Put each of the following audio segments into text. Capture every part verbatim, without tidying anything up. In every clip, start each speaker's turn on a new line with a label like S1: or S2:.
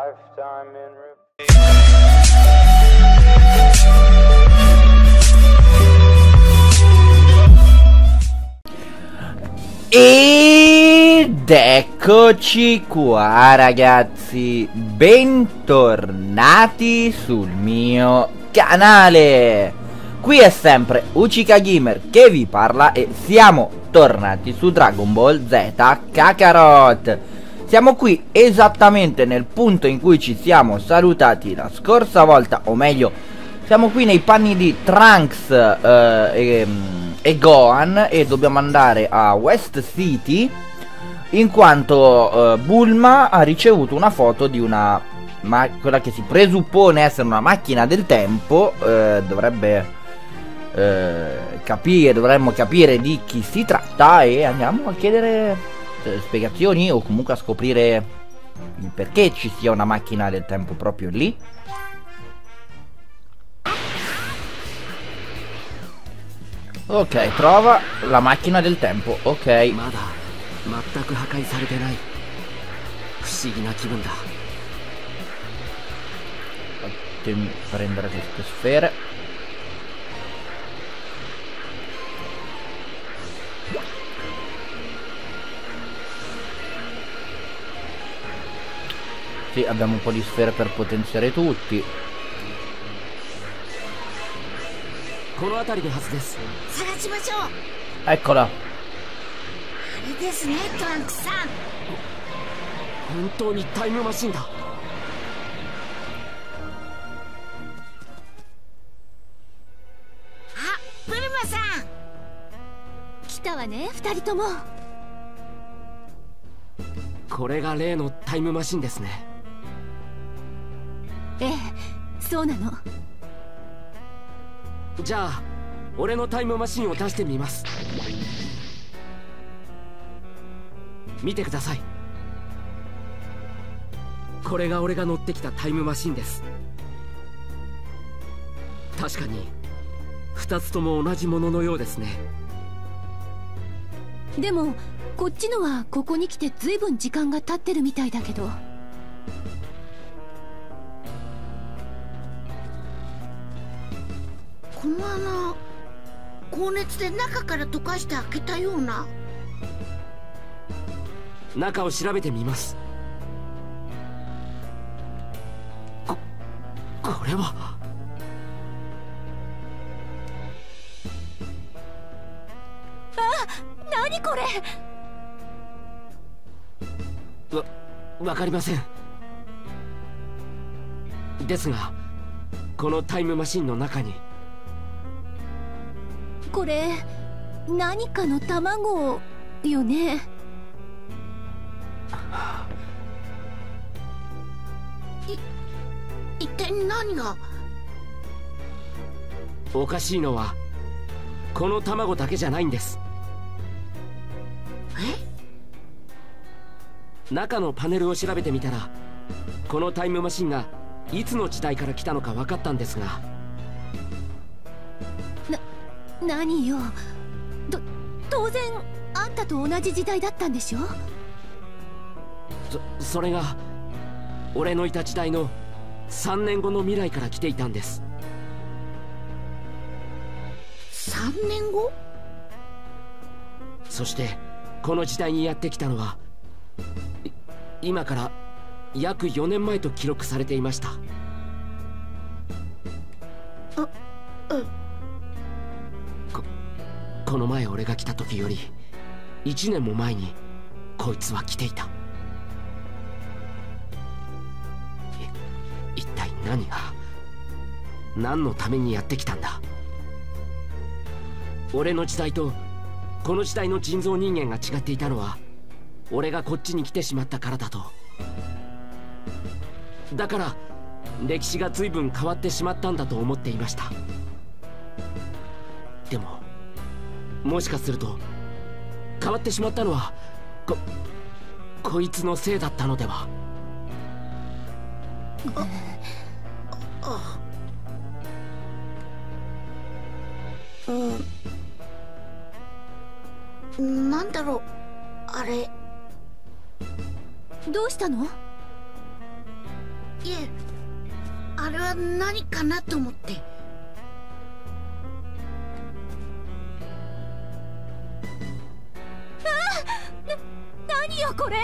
S1: Ed eccoci qua ragazzi, bentornati sul mio canale. Qui è sempre Uchika Gamer che vi parla e siamo tornati su Dragon Ball Z Kakarot. Siamo qui esattamente nel punto in cui ci siamo salutati la scorsa volta, o meglio siamo qui nei panni di Trunks eh, e, e Gohan, e dobbiamo andare a West City in quanto eh, Bulma ha ricevuto una foto di una, ma quella che si presuppone essere una macchina del tempo. eh, dovrebbe eh, capire, dovremmo capire di chi si tratta e andiamo a chiedere eh, spiegazioni o comunque a scoprire il perché ci sia una macchina del tempo proprio lì. Ok, trova la macchina del tempo, ok. Fatemi prendere queste sfere. Sì, abbiamo un po' di sfere per potenziare tutti. Eccola.
S2: じゃあ俺のタイムマシンを出してみます。見てください。これが俺が乗ってきたタイムマシンです。確かにふたつとも同じもののようですね。
S3: でもこっちのはここに来てずいぶん時間が経ってるみたいだけど。
S4: この穴、高熱で中から溶かして開けたような。
S2: 中を調べてみます。こ、これは。
S3: あ、何これ。
S2: わ、わかりません。ですが、このタイムマシンの中に。
S3: これ何かの卵よね。
S4: い一体何が。
S2: おかしいのはこの卵だけじゃないんです。
S4: え？
S2: 中のパネルを調べてみたら、このタイムマシンがいつの時代から来たのか分かったんですが。
S3: 何よ。と当然あんたと同じ時代だったんでしょ。
S2: そそれが俺のいた時代のさんねんごの未来から来ていたんです。
S4: さんねんご？
S2: そしてこの時代にやってきたのは今から約よねんまえと記録されていました。
S4: あ、うん。
S2: この前俺が来た時よりいちねんも前にこいつは来ていた。い一体何が、何のためにやってきたんだ。俺の時代とこの時代の人造人間が違っていたのは俺がこっちに来てしまったからだと。だから歴史が随分変わってしまったんだと思っていました。でももしかすると変わってしまったのはここいつのせいだったのでは。
S4: ああうん、なんだろうあれ。
S3: どうしたの？
S4: いえ、あれは何かなと思って。
S3: あ、な、何よこれ。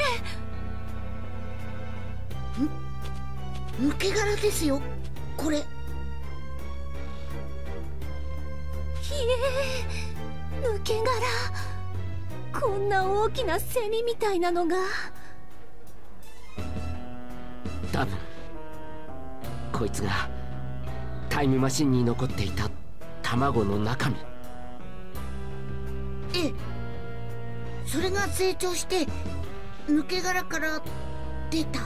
S4: ん、抜け殻ですよ、これ。
S3: ひえ、抜け殻。こんな大きなセミみたいなのが。
S2: 多分こいつがタイムマシンに残っていた卵の中身。
S4: ええ、それが成長して抜け殻から出た。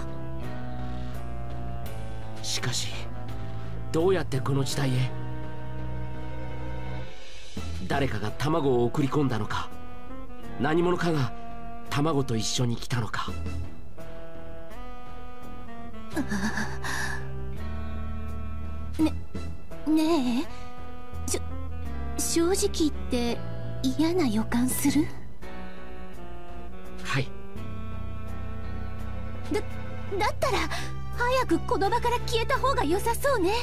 S2: しかしどうやってこの時代へ。誰かが卵を送り込んだのか、何者かが卵と一緒に来たのか。
S3: ね、ねえ、しょ、正直言って嫌な予感する？
S2: はい。
S3: だ、だったら早くこの場から消えた方が良さそうね。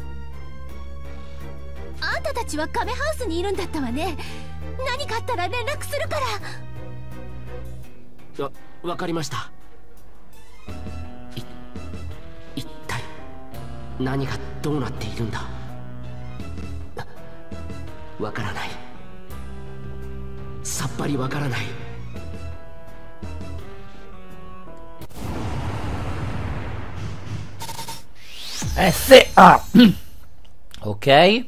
S3: あんたたちはカメハウスにいるんだったわね。何かあったら連絡するから。
S2: わ、わかりました。い、一体何がどうなっているんだ。わからない。さっぱりわからない。
S1: Eh sì, ah, ok.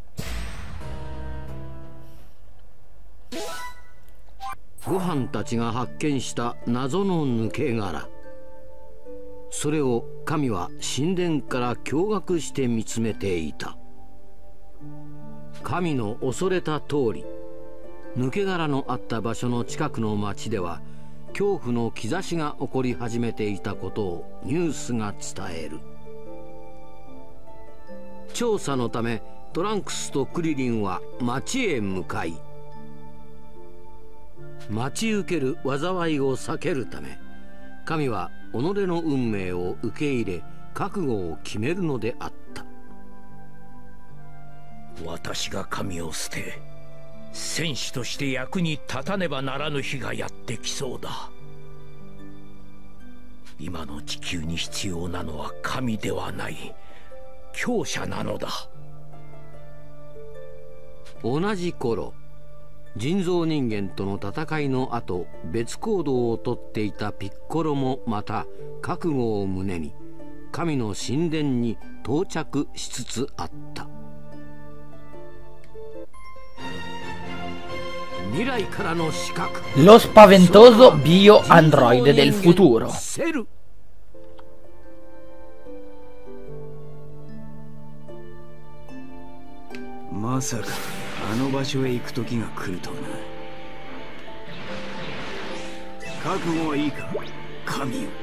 S5: ご飯たちが発見した謎の抜け殻。それを神は神殿から驚愕して見つめていた。神の恐れた通り、抜け殻のあった場所の近くの町では恐怖の兆しが起こり始めていたことをニュースが伝える。調査のためトランクスとクリリンは町へ向かい、待ち受ける災いを避けるため神は己の運命を受け入れ覚悟を決めるのであった。
S6: 私が神を捨て戦士として役に立たねばならぬ日がやってきそうだ。今の地球に必要なのは神ではない、強者なのだ。
S5: 同じ頃、人造人間との戦いの後別行動をとっていたピッコロもまた覚悟を胸に神の神殿に到着しつつあった。未来からの刺客、
S1: Lo spaventoso bio androide del futuro.
S5: セル。
S7: まさかあの場所へ行く時が来るとはな。覚悟はいいか神よ。ん、こ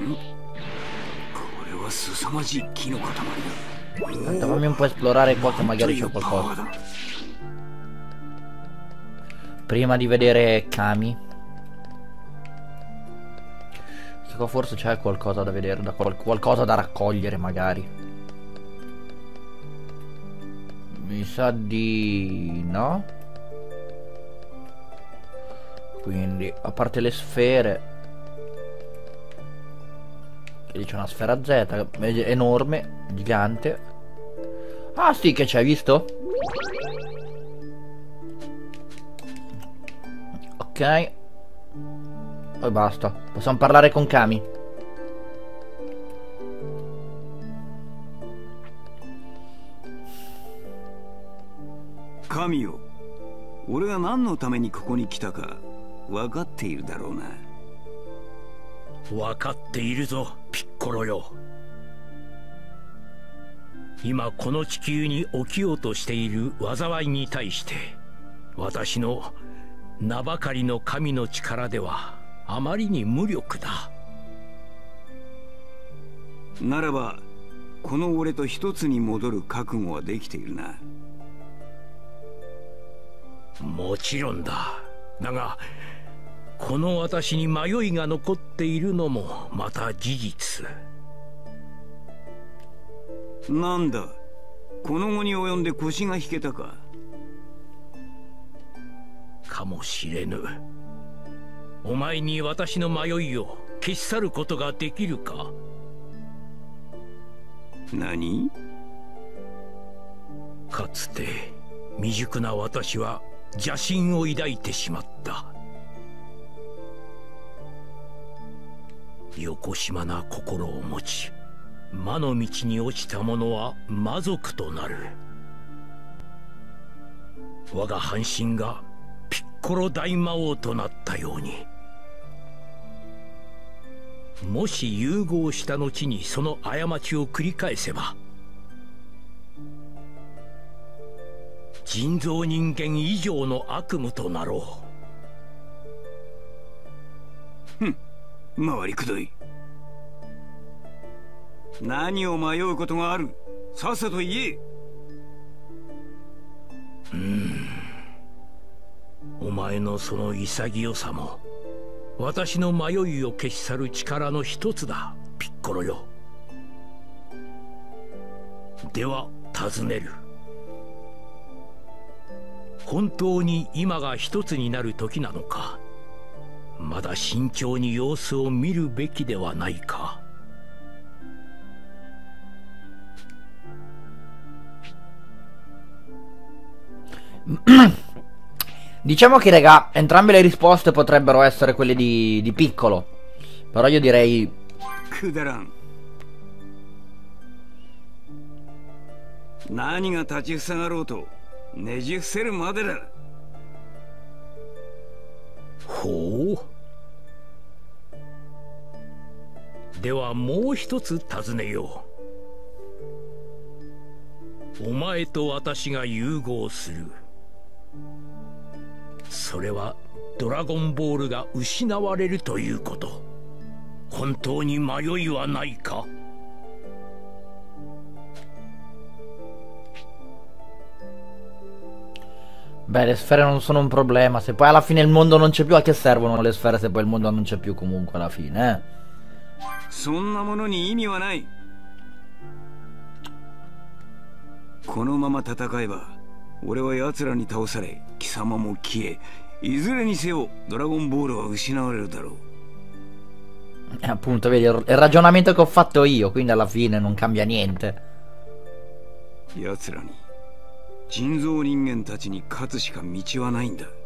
S7: れは凄まじい木の塊だ。
S1: Aspetta, fammi un po' esplorare qua che magari c'è qualcosa prima di vedere Kami. Che qua forse c'è qualcosa da vedere, da qual qualcosa da raccogliere magari. Mi sa di no. Quindi a parte le sfere, e lì c'è una sfera Z enorme, gigante. Ah sì, che c'è, visto? Ok. E basta. Possiamo parlare con Kami.
S7: 神よ、俺が何のためにここに来たか分かっているだろうな。
S6: 分かっているぞピッコロよ。今この地球に起きようとしている災いに対して私の名ばかりの神の力ではあまりに無力だ。
S7: ならばこの俺と一つに戻る覚悟はできているな。
S6: もちろんだ。だがこの私に迷いが残っているのもまた事実。
S7: なんだ、この後に及んで腰が引けたか。
S6: かもしれぬ。お前に私の迷いを消し去ることができるか。
S7: 何？
S6: かつて未熟な私は邪心を抱いてしまった。よこしまな心を持ち、魔の道に落ちた者は魔族となる。我が半身がピッコロ大魔王となったように、もし融合した後にその過ちを繰り返せば、人造人間以上の悪夢となろ
S7: う。ふん、回りくどい。何を迷うことがある？さっさと言え。
S6: うーん、お前のその潔さも私の迷いを消し去る力の一つだ、ピッコロよ。では尋ねる。本当に今が一つになる時なのか、まだ慎重に様子を見るべきではないか。
S1: Diciamo che, raga, entrambe le risposte potrebbero essere quelle di, di Piccolo. Però io direi...
S7: Kudaran. 何が立ちふさがろうとねじ伏せるまでだ。
S6: ほう。ではもう一つ尋ねよう。お前と私が融合する。それはドラゴンボールが失われるということ。本当に迷いはないか
S1: ？Beh, le sfere non sono un problema. Se poi alla fine il mondo non c'è più, a che servono le sfere se poi il mondo non c'è più comunque alla fine, eh?
S7: そんなものに意味はない。このまま戦えば俺は奴らに倒され、貴様も消え、いずれにせよドラゴンボールは失われるだろう。
S1: E appunto, vedi, è il ragionamento che ho fatto io, quindi alla fine non cambia niente.
S7: 奴らに人造人間たちに勝つしか道はないんだ。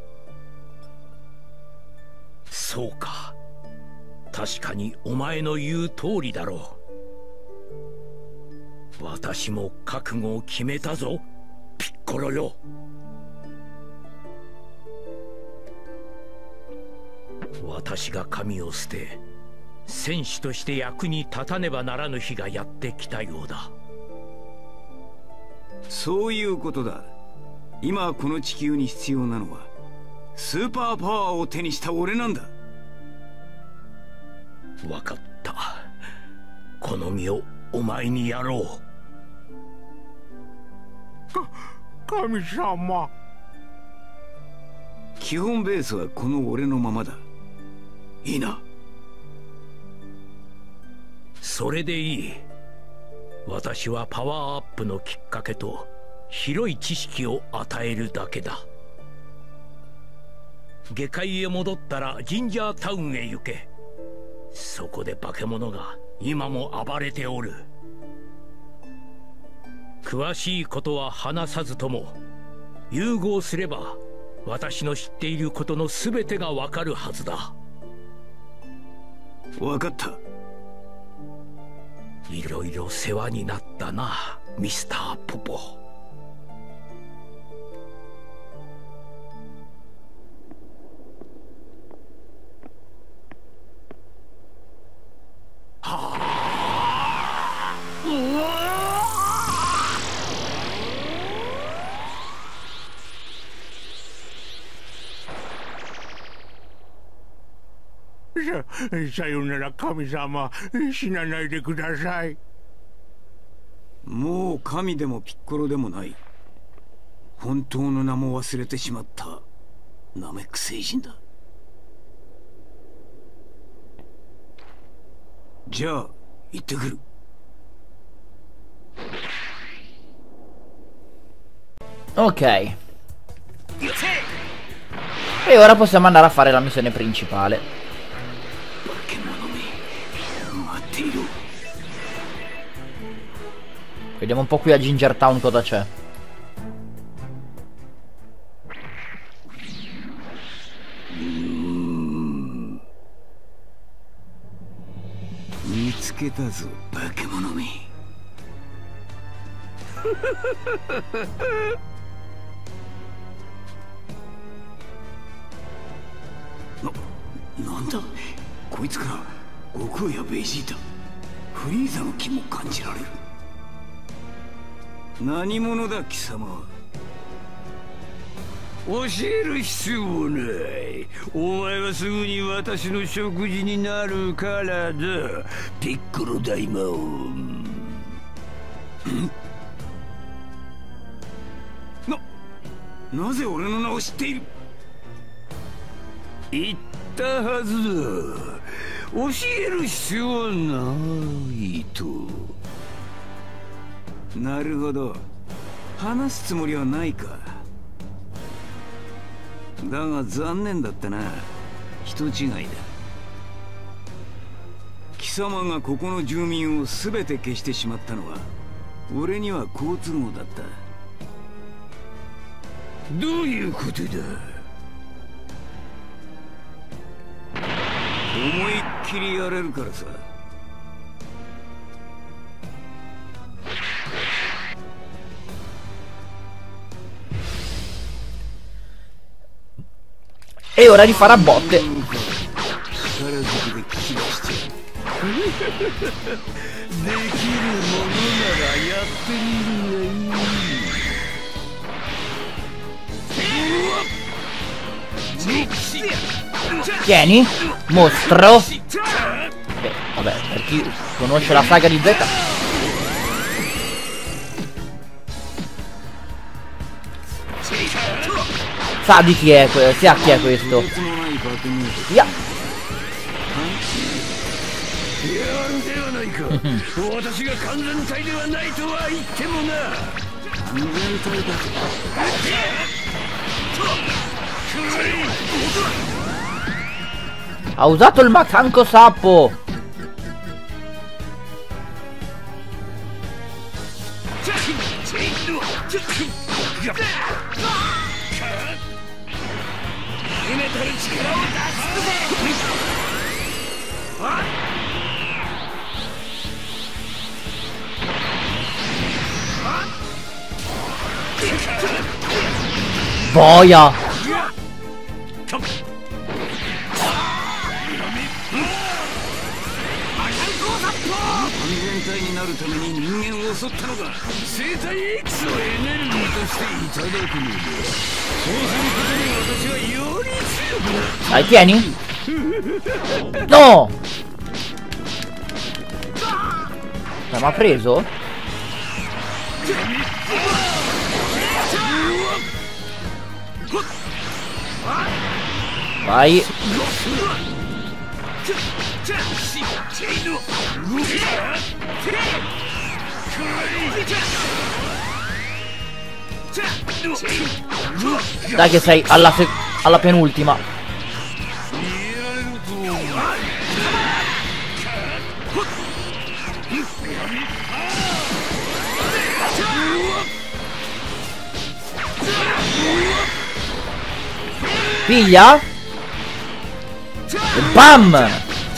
S6: そうか。確かにお前の言う通りだろう。私も覚悟を決めたぞ、ピッコロよ。私が神を捨て戦士として役に立たねばならぬ日がやってきたようだ。
S7: そういうことだ。今この地球に必要なのはスーパーパワーを手にした俺なんだ。
S6: 分かった。この身をお前にやろう。
S8: か神様。
S7: 基本ベースはこの俺のままだ。いいな。
S6: それでいい。私はパワーアップのきっかけと広い知識を与えるだけだ。下界へ戻ったらジンジャータウンへ行け。そこで化け物が今も暴れておる。詳しいことは話さずとも融合すれば私の知っていることの全てがわかるはずだ。
S7: わかった。
S6: いろいろ世話になったな、ミスターポポ。
S8: さよなら神様、死なないでください。
S7: もう神でもピッコロでもない。本当の名も忘れてしまったナメック星人だ。じゃあ行ってくる。
S1: Ok. E ora possiamo andare a fare la missione principale. Vediamo un po' qui a Ginger Town cosa c'è.
S7: な、なんだこいつから悟空やベジータ、フリーザの気も感じられる。何者だ貴様。教える必要ない。お前はすぐに私の食事になるからだ、ピッコロ大魔王。な、なぜ俺の名を知っている。言ったはずだ。教える必要はないと。なるほど、話すつもりはないか。だが残念だったな、人違いだ。貴様がここの住民を全て消してしまったのは俺には好都合だった。どういうことだ。思いっきりやれるからさ。
S1: E ora di fare a botte. Tieni, mostro. Beh, vabbè, per chi conosce la saga di Z. Sa di chi è, sa chi è questo. Via. Ha usato il macanco sappo. Boia. Dai, tieni. No. Ma m'ha preso? Vai. Dai che sei alla, alla penultima. Piglia. E bam.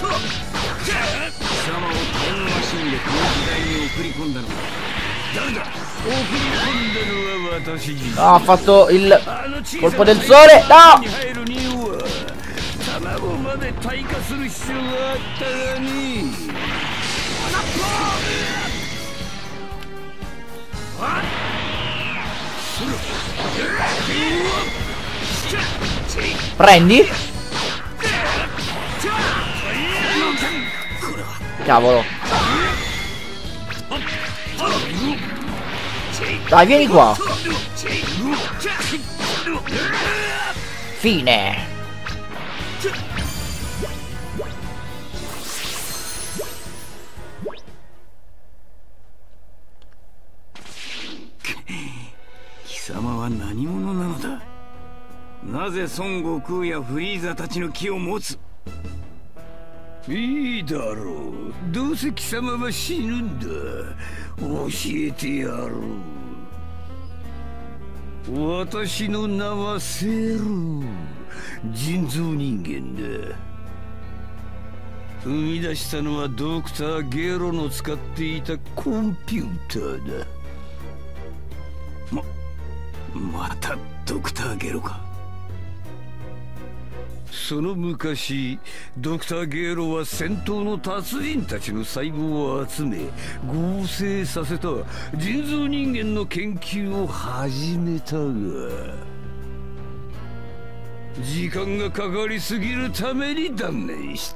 S1: No, ha fatto il colpo del sole. No. Prendi. Cavolo. Dai, vieni qua. Fine.
S7: 様は何者なのだ。なぜ孫悟空やフリーザたちの気を持つ。いいだろう、どうせ貴様は死ぬんだ。教えてやろう。私の名はセル、人造人間だ。生み出したのはドクターゲロの使っていたコンピューターだ。ま、またドクターゲロか。その昔ドクターゲロは戦闘の達人たちの細胞を集め合成させた人造人間の研究を始めたが、時間がかかりすぎるために断念した。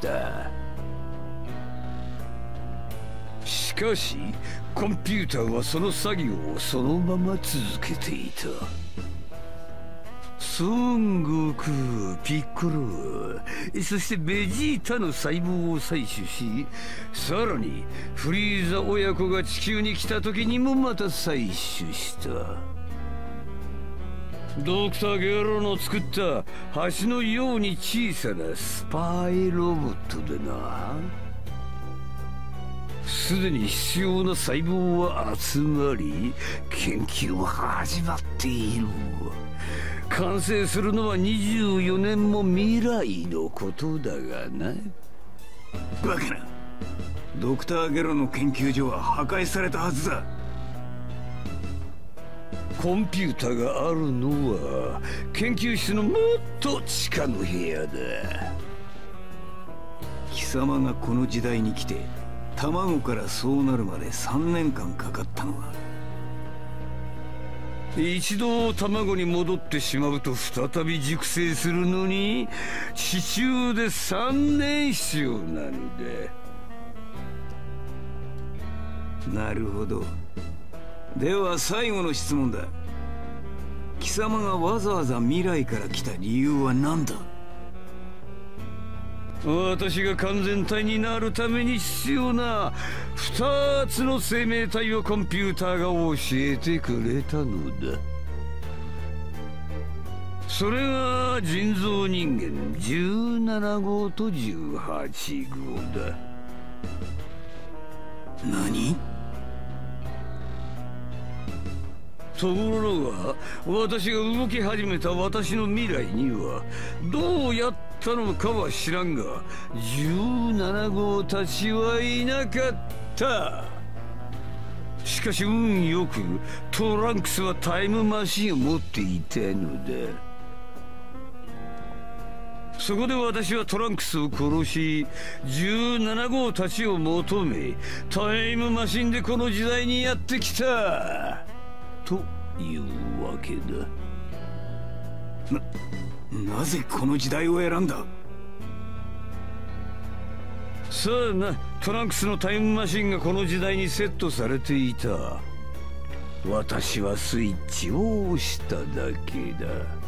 S7: しかしコンピューターはその作業をそのまま続けていた。孫悟空、ピッコロ、そしてベジータの細胞を採取し、さらにフリーザ親子が地球に来た時にもまた採取した。ドクターゲロの作った橋のように小さなスパイロボットでな。すでに必要な細胞は集まり、研究は始まっている。完成するのはにじゅうよねんも未来のことだがな。バカな。ドクターゲロの研究所は破壊されたはずだ。コンピューターがあるのは研究室のもっと地下の部屋だ。貴様がこの時代に来て卵からそうなるまでさんねんかんかかったのは、一度卵に戻ってしまうと再び熟成するのに地中でさんねん必要なのだ。なるほど。では最後の質問だ。貴様がわざわざ未来から来た理由は何だ。私が完全体になるために必要なふたつの生命体をコンピューターが教えてくれたのだ。それが人造人間じゅうななごうとじゅうはちごうだ。何？ところが私が動き始めた私の未来にはどうやったのかは知らんがじゅうななごうたちはいなかった。しかし運よくトランクスはタイムマシンを持っていたのだ。そこで私はトランクスを殺しじゅうななごうたちを求めタイムマシンでこの時代にやってきたというわけだ。な、なぜこの時代を選んだ。さあな、トランクスのタイムマシンがこの時代にセットされていた。私はスイッチを押しただけだ。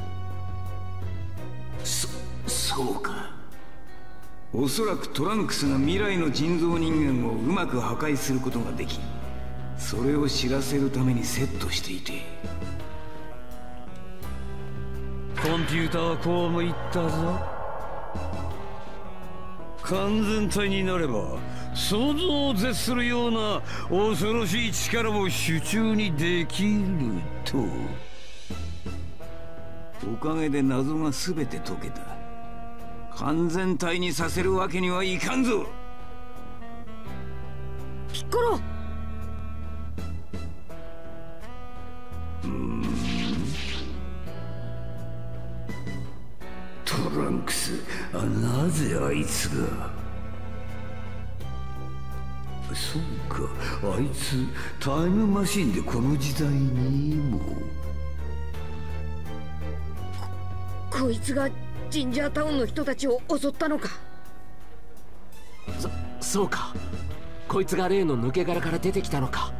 S7: そ、そうか。おそらくトランクスが未来の人造人間をうまく破壊することができ、それを知らせるためにセットしていて。コンピューターはこうも言ったぞ。完全体になれば想像を絶するような恐ろしい力を手中にできると。おかげで謎が全て解けた。完全体にさせるわけにはいかんぞ。
S4: ピッコロ。
S7: うーん、トランクス、あ、なぜあいつが。そうか、あいつタイムマシンでこの時代にも。
S4: こ、こいつがジンジャータウンの人たちを襲ったのか。
S2: そ、そうか。こいつが例の抜け殻から出てきたのか。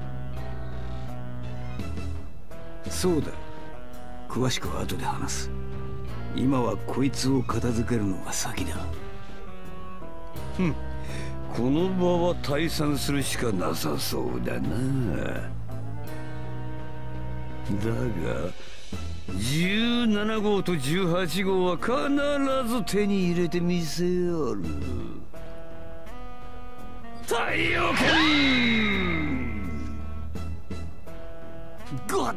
S7: そうだ。詳しくは後で話す。今はこいつを片付けるのが先だ。ふん、この場は退散するしかなさそうだな。だがじゅうななごうとじゅうはちごうは必ず手に入れてみせよる。太陽剣
S2: ごっ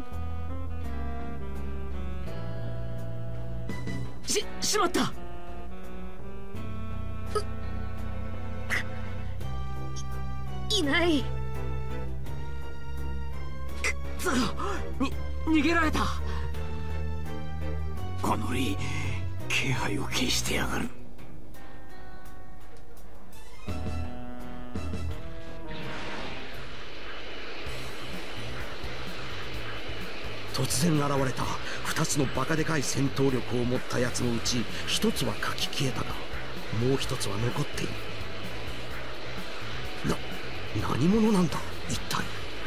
S2: し、しまった。
S3: いない。
S2: くそ、に逃げられた。
S7: このり気配を消してやがる。
S9: 突然現れた二つのバカでかい戦闘力を持ったやつのうち一つは書き消えたが、もう一つは残っている。な、何者なんだ一体。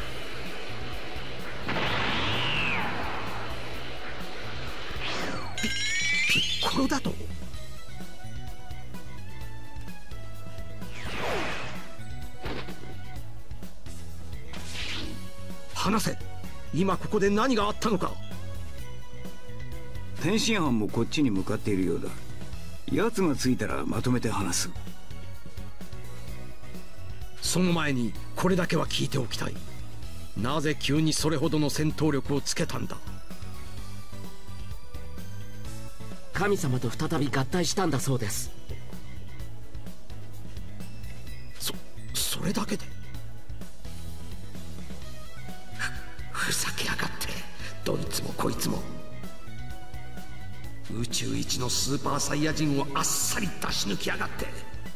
S9: ピ、ピッコロだと。話せ。今ここで何があったのか。
S7: 天津飯もこっちに向かっているようだ。奴が着いたらまとめて話す。
S9: その前にこれだけは聞いておきたい。なぜ急にそれほどの戦闘力をつけたんだ。
S2: 神様と再び合体したんだそうです。
S9: そ、それだけで。ふざけやがって、どいつもこいつも。宇宙一のスーパーサイヤ人をあっさり出し抜きやがって。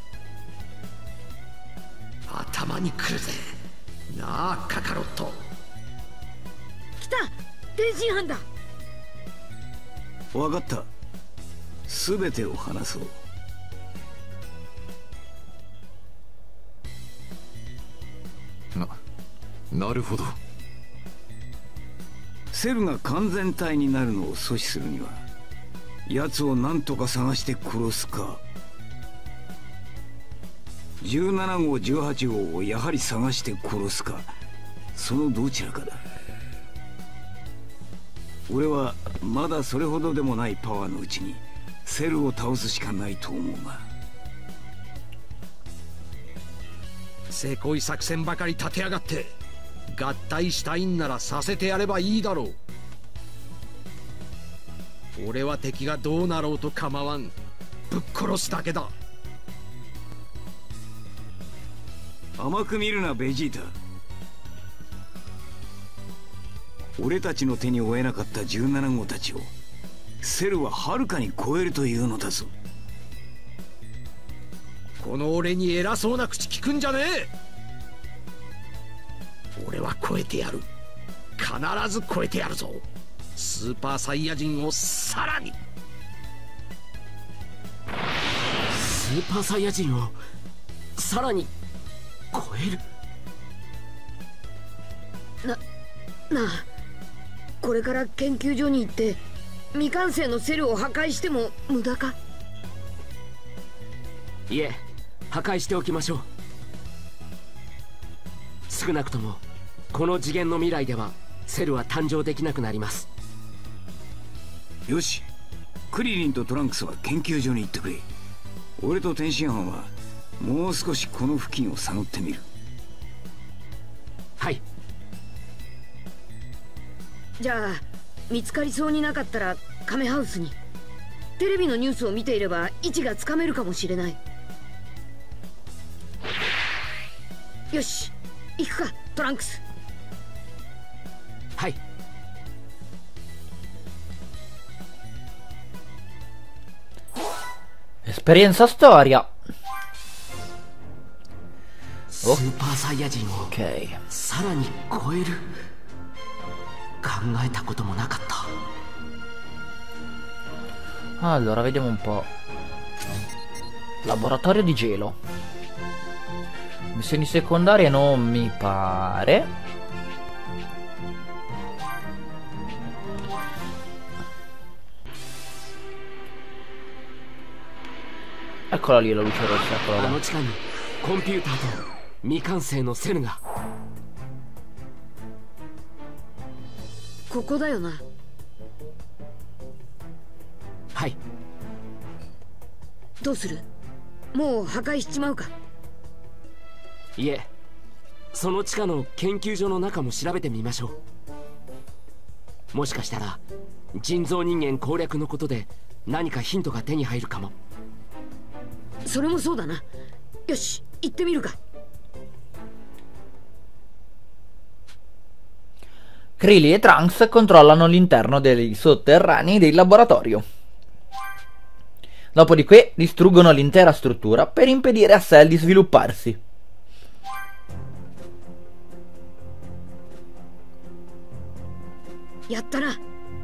S9: 頭にくるぜ。なあカカロット。
S3: 来た、天津飯だ。
S7: 分かった。全てを話そう。
S10: な、なるほど。
S7: セルが完全体になるのを阻止するには、奴を何とか探して殺すか、じゅうななごうじゅうはちごうをやはり探して殺すか、そのどちらかだ。俺はまだそれほどでもないパワーのうちにセルを倒すしかないと思うが。
S9: せこい作戦ばかり立てやがって。合体したいんならさせてやればいいだろう。俺は敵がどうなろうと構わん。ぶっ殺すだけだ。
S7: 甘く見るなベジータ。俺たちの手に負えなかったじゅうななごうたちをセルははるかに超えるというのだぞ。
S9: この俺に偉そうな口聞くんじゃねえ。俺は超えてやる。必ず超えてやるぞ。スーパーサイヤ人をさらに。
S2: スーパーサイヤ人をさらに超える。
S3: な、なあ、これから研究所に行って未完成のセルを破壊しても無駄か。
S2: いえ、破壊しておきましょう。少なくともこの次元の未来ではセルは誕生できなくなります。
S7: よし、クリリンとトランクスは研究所に行ってくれ。俺と天津飯はもう少しこの付近を探ってみる。
S2: はい。
S3: じゃあ見つかりそうになかったらカメハウスに。テレビのニュースを見ていれば位置がつかめるかもしれない。よし、行くかトランクス。
S2: はい。
S1: Esperienza storia.
S2: スーパーサイヤ人を
S1: Ok.
S2: さらに超える。考えたこともなかった。
S1: Allora, vediamo un po'. Laboratorio di gelo. Missioni secondarie non mi pare. Eccola lì la luce rossa, eccola
S2: あ
S1: là.
S2: の地下にコンピューターと未完成のセルが。
S3: ここだよな。
S2: はい。
S11: どうする？もう破壊しちまうか？
S2: いえ、その地下の研究所の中も調べてみましょう。もしかしたら人造人間攻略のことで何かヒントが手に入るかも。
S11: それもそうだな。よし、行ってみるか。
S1: Krillin e Trunks controllano l'interno dei sotterranei del laboratorio. Dopodiché distruggono l'intera struttura per impedire a Cell di svilupparsi.
S11: Yattara!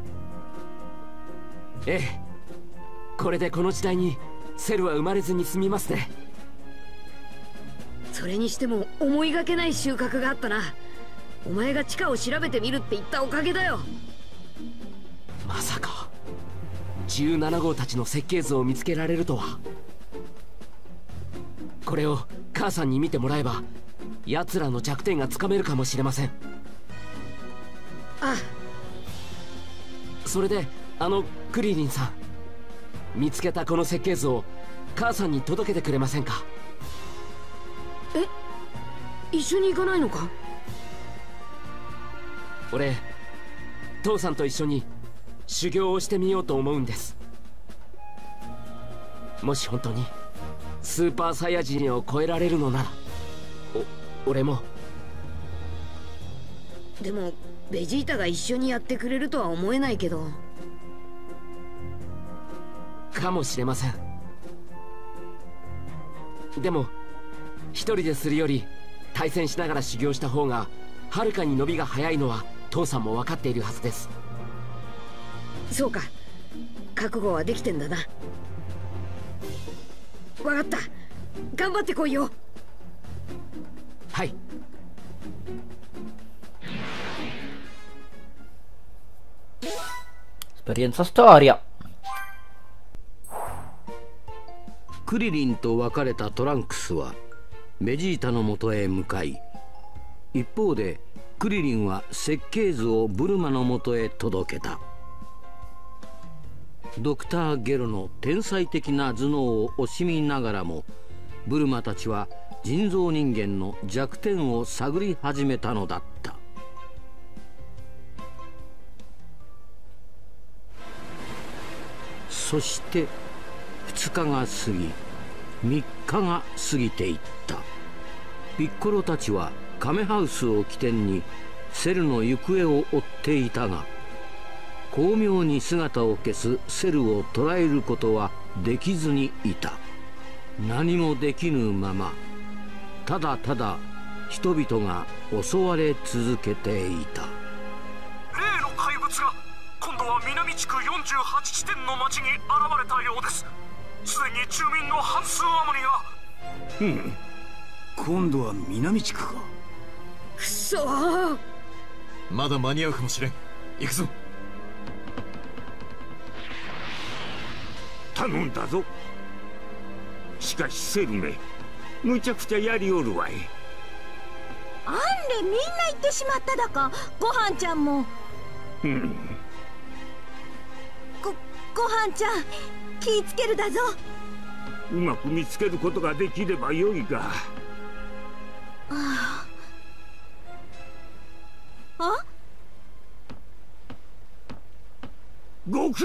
S2: ええ、これでこの時代にセルは生まれずに済みますね。
S11: それにしても思いがけない収穫があったな。お前が地下を調べてみるって言ったおかげだよ。
S2: まさかじゅうなな号たちの設計図を見つけられるとは。これを母さんに見てもらえば奴らの弱点がつかめるかもしれません。
S11: ああ。
S2: それであのクリリンさん、見つけたこの設計図を母さんに届けてくれませんか？
S11: え、一緒に行かないのか？
S2: 俺、父さんと一緒に修行をしてみようと思うんです。もし本当にスーパーサイヤ人を超えられるのなら、お俺も。
S11: でもベジータが一緒にやってくれるとは思えないけど。
S2: かもしれません。でも一人でするより対戦しながら修行した方がはるかに伸びが早いのは父さんも分かっているはずです。
S11: そうか、覚悟はできてんだな。分かった、頑張ってこいよ。
S2: はい。
S1: Esperienza storia。
S5: クリリンと別れたトランクスはベジータのもとへ向かい、一方でクリリンは設計図をブルマのもとへ届けた。ドクター・ゲロの天才的な頭脳を惜しみながらも、ブルマたちは人造人間の弱点を探り始めたのだった。そしてふつかが過ぎ、みっかが過ぎていった。ピッコロたちはカメハウスを起点にセルの行方を追っていたが、巧妙に姿を消すセルを捕らえることはできずにいた。何もできぬまま、ただただ人々が襲われ続けていた。
S12: 例の怪物が今度は南地区よんじゅうはち地点の町に現れたようです。すでに住民の半数余りが。
S7: うん、今度は南地区か。
S11: くそー、
S10: まだ間に合うかもしれん。行くぞ。
S7: 頼んだぞ。しかしセルめ、むちゃくちゃやりおるわい。
S4: あんれみんな行ってしまっただか。ごはんちゃんも。
S7: うん
S4: ごごはんちゃん、気ぃつけるだぞ。
S7: うまく見つけることができればよいが。
S4: ああ。あ？
S7: 悟空。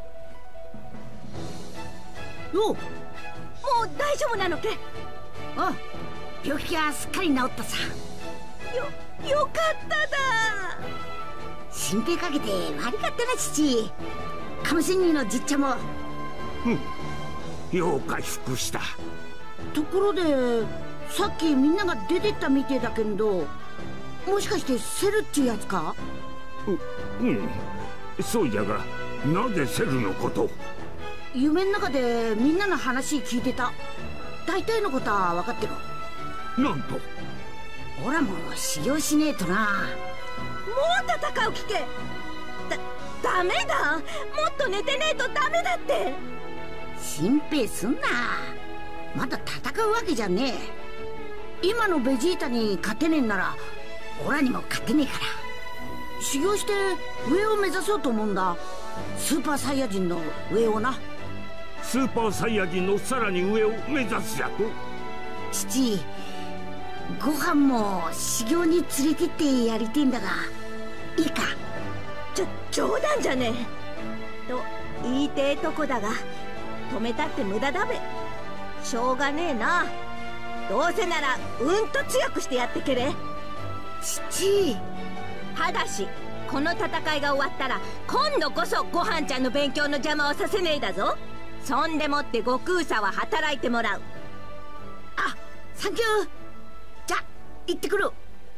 S4: おう、もう大丈夫なのけ？
S13: おう、病気はすっかり治ったさ。
S4: よ、よかっただ。
S13: 心配かけて悪かったな父。カムセニーのじっちゃも。
S7: うん、よう回復した。
S13: ところでさっきみんなが出てったみてえだけど、もしかしてセルっちゅうやつか？
S7: う、うん、そうじゃが、なぜセルのこと？
S13: 夢の中でみんなの話聞いてた。大体のことは分かってる。
S7: なんと？
S13: ほらもう修行しねえとな。
S4: もう戦う気け？だ、ダメだ。もっと寝てねえとダメだって。
S13: 心配すんな。まだ戦うわけじゃねえ。今のベジータに勝てねえんならオラにも勝てねえから。修行して上を目指そうと思うんだ。 スーパーサイヤ人の上をな。
S8: スーパーサイヤ人のさらに上を目指すじゃと。
S13: 父、ご飯も修行に連れてってやりてえんだがいいか。
S4: ちょ冗談じゃねえと言いてえとこだが、止めたって無駄だべ。しょうがねえな。どうせならうんと強くしてやってけれ。
S13: 父。
S4: ただしこの戦いが終わったら今度こそごはんちゃんの勉強の邪魔をさせねえだぞ。そんでもって悟空さは働いてもらう。
S13: あ、サンキュー。じゃ行ってくる。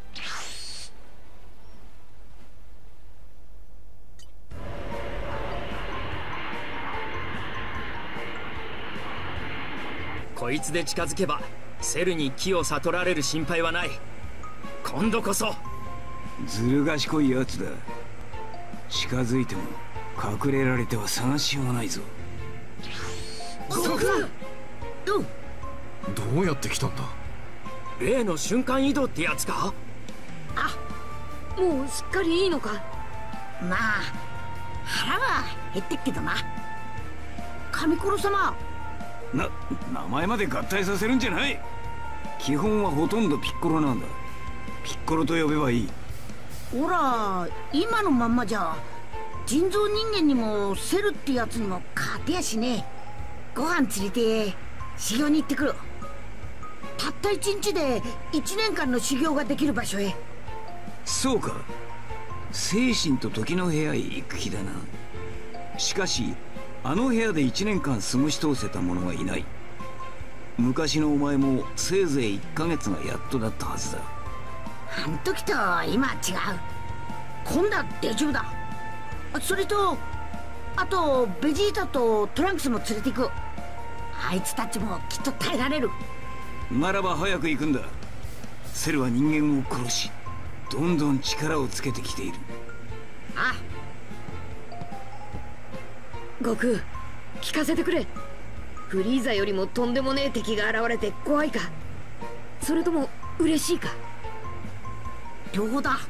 S2: こいつで近づけばセルに気を悟られる心配はない。今度こそ。
S7: ずる賢いやつだ。近づいても隠れられては探しようがないぞ。
S2: 悟空、
S10: どうやって来たんだ。
S2: 例の瞬間移動ってやつか。
S11: あ、もうすっかりいいのか。
S13: まあ腹は減ってっけどな。神コロ様。
S7: な、名前まで合体させるんじゃない。基本はほとんどピッコロなんだ。ピッコロと呼べばいい。
S13: ほら、今のまんまじゃ人造人間にもセルってやつにも勝てやしねえ。ご飯連れて修行に行ってくる。たった一日で一年間の修行ができる場所へ。
S7: そうか、精神と時の部屋へ行く気だな。しかしあの部屋で一年間過ごし通せた者はいない。昔のお前もせいぜいいっかげつがやっとだったはずだ。
S13: あの時と今は違う。今度は大丈夫だ。それとあとベジータとトランクスも連れて行く。あいつたちもきっと耐えられる。
S7: ならば早く行くんだ。セルは人間を殺しどんどん力をつけてきている。
S13: あ
S11: あ、悟空聞かせてくれ。フリーザよりもとんでもねえ敵が現れて怖いか、それとも嬉しいか。
S13: 両方だ。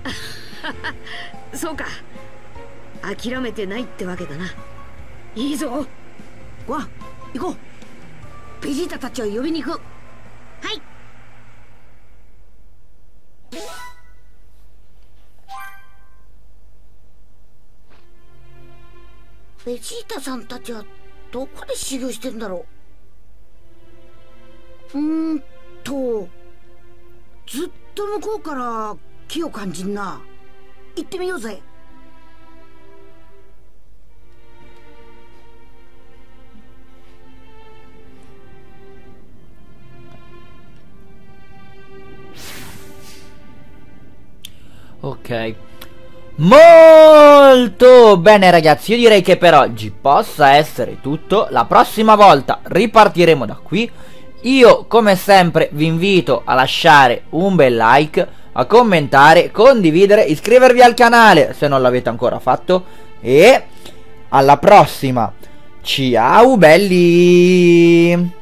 S11: そうか、諦めてないってわけだな。いいぞ。
S13: わ、行こう。ベジータたちを呼びに行く。はい。ベジータさんたちはどこで修行してんだろう。うーんとずっと向こうから木を感じんな。行ってみようぜ。
S1: Ok, molto bene ragazzi, io direi che per oggi possa essere tutto. La prossima volta ripartiremo da qui. Io come sempre vi invito a lasciare un bel like, a commentare, condividere, iscrivervi al canale se non l'avete ancora fatto. E alla prossima, ciao belli!